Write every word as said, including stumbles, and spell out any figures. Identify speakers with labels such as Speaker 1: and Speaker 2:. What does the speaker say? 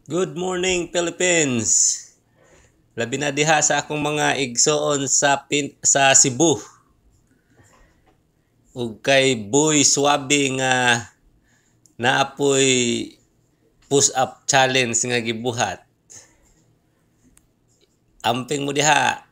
Speaker 1: Good morning, Philippines! Labi na diha sa akong mga igsoon sa pin sa Cebu. Ug kay Boy Swabe nga naapoy push-up challenge nga gibuhat. Amping mo diha.